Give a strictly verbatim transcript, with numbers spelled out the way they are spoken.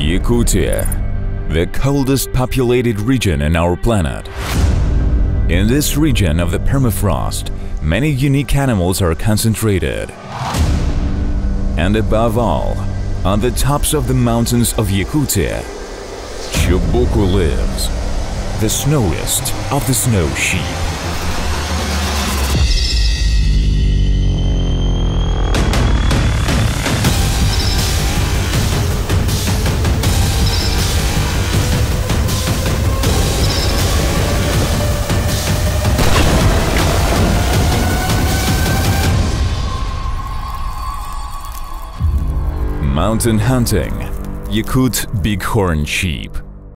Yakutia, the coldest populated region in our planet. In this region of the permafrost, many unique animals are concentrated. And above all, on the tops of the mountains of Yakutia, Chubuku lives, the snowiest of the snow sheep. Mountain hunting, Yakut Bighorn Sheep.